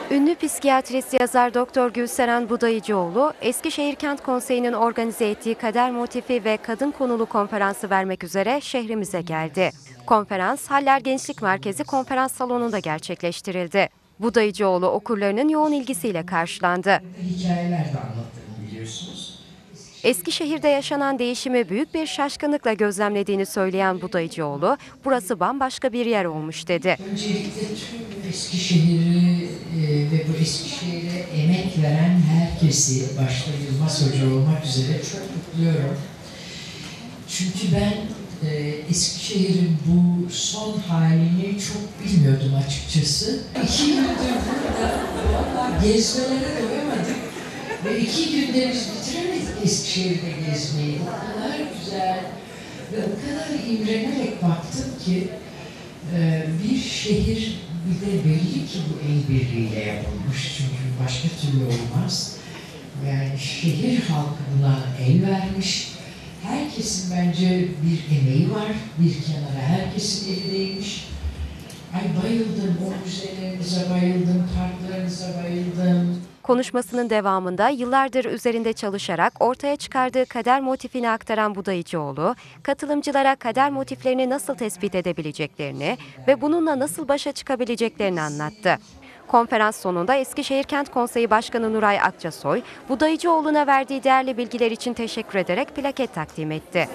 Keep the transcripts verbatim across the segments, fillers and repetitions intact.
Ünlü psikiyatrist yazar Doktor Gülseren Budayıcıoğlu, Eskişehir Kent Konseyi'nin organize ettiği kader motifi ve kadın konulu konferansı vermek üzere şehrimize geldi. Konferans, Haller Gençlik Merkezi konferans salonunda gerçekleştirildi. Budayıcıoğlu okurlarının yoğun ilgisiyle karşılandı. Hikayeler de anlattığını biliyorsunuz. Eskişehir'de yaşanan değişimi büyük bir şaşkınlıkla gözlemlediğini söyleyen Budayıcıoğlu, burası bambaşka bir yer olmuş dedi. Öncelikle tüm Eskişehir'i e, ve bu Eskişehir'e emek veren herkesi, başta Yılmaz Hoca olmak üzere çok kutluyorum. Çünkü ben e, Eskişehir'in bu son halini çok bilmiyordum açıkçası. İki yıldır burada gezmelere doyamadık ve iki günde biz bitiremedik Eskişehir'de gezmeyi. O kadar güzel ve o kadar imrenerek baktım ki e, bir şehir, bir de belli ki bu el birliğiyle yapılmış, çünkü başka türlü olmaz. Yani şehir halkı buna el vermiş. Herkesin bence bir emeği var, bir kenara herkesin eli değmiş. Ay bayıldım, o müzelerinize bayıldım, parklarınıza bayıldım. Konuşmasının devamında yıllardır üzerinde çalışarak ortaya çıkardığı kader motifini aktaran Budayıcıoğlu, katılımcılara kader motiflerini nasıl tespit edebileceklerini ve bununla nasıl başa çıkabileceklerini anlattı. Konferans sonunda Eskişehir Kent Konseyi Başkanı Nuray Akçasoy, Budayıcıoğlu'na verdiği değerli bilgiler için teşekkür ederek plaket takdim etti.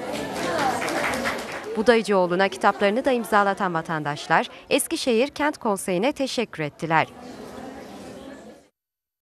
Budayıcıoğlu'na kitaplarını da imzalatan vatandaşlar, Eskişehir Kent Konseyi'ne teşekkür ettiler.